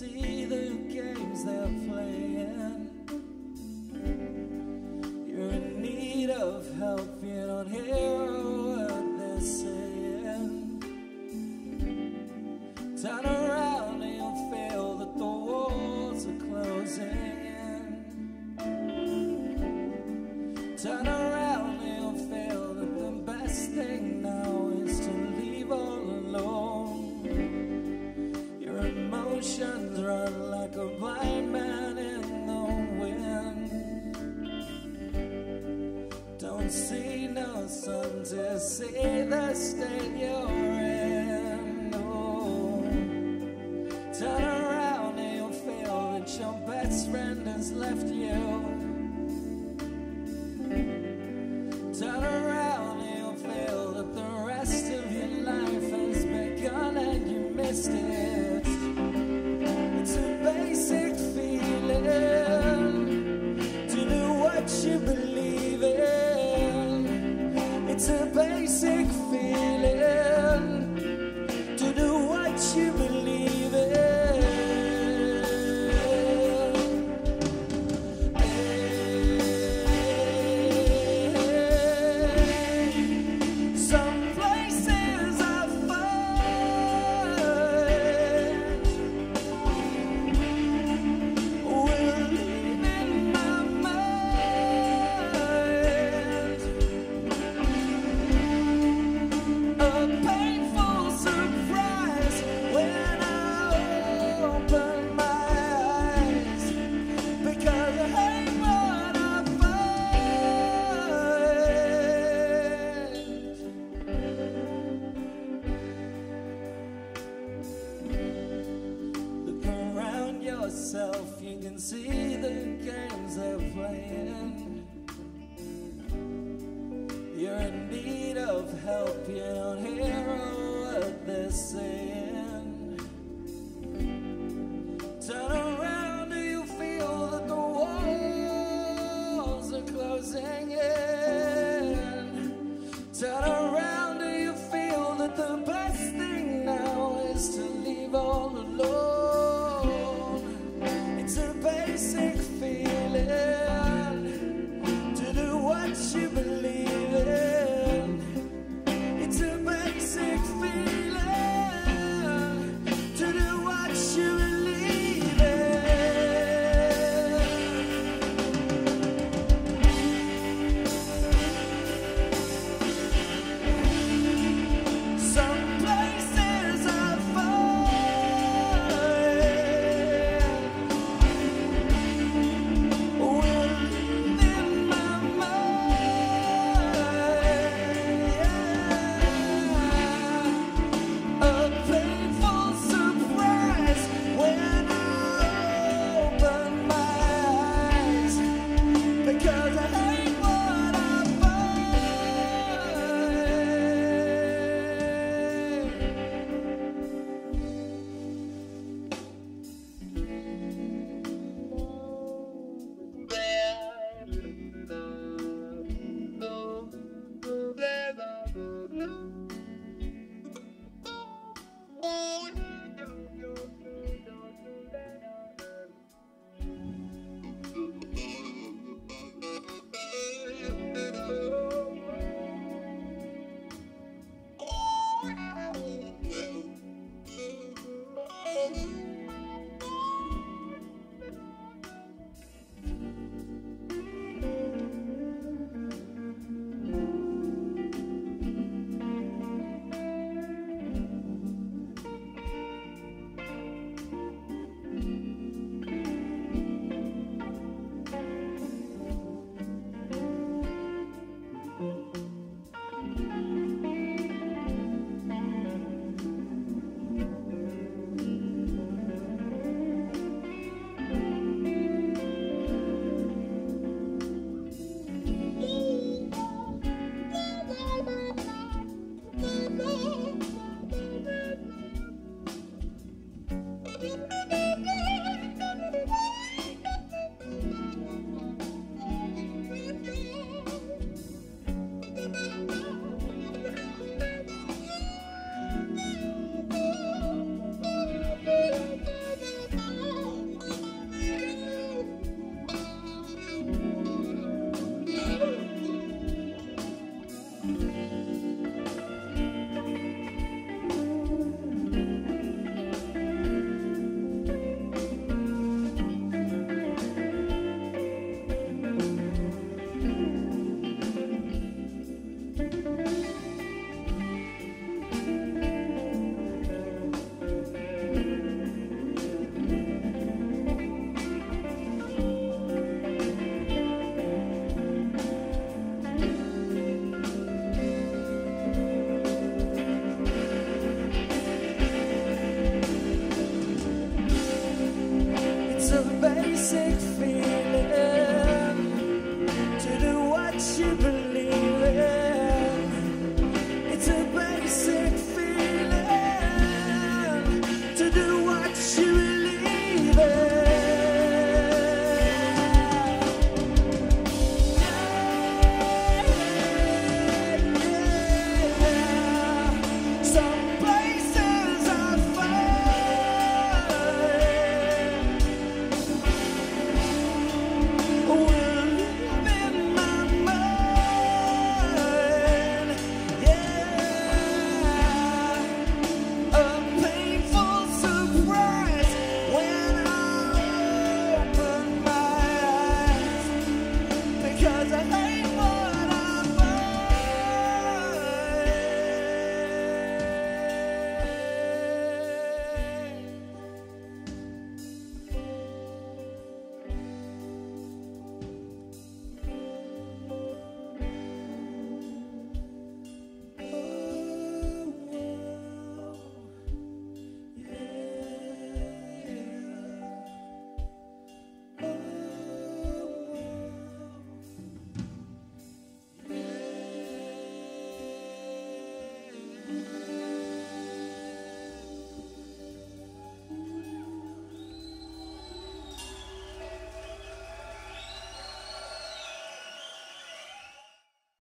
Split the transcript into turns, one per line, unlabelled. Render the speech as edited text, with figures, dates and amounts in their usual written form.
see the games they're playing. You're in need of help, you don't hear a word they're saying. Turn around and you'll feel that the walls are closing in. Turn around and you'll feel that the best thing now is to leave all alone. Your emotions run like a blind man in the wind. Don't see no sun to see the state you're in. No. Turn around and you'll feel that your best friend has left you. Turn around and you'll feel that the rest of your life has begun and you missed it. It's a basic feeling to do what you believe in. It's a basic feeling to do what you believe in. Some places I find will leave in my mind a painful surprise when I open my eyes, because I hate what I find. Look around yourself, you can see the games they're playing. You're in need of help, you don't hear a word they're saying. Turn around and you feel that the walls are closing in. Turn around and you feel that the best thing now is to leave all alone. It's a basic feeling to do what you believe in. It's a basic feeling to do what you believe in. 'cause I heard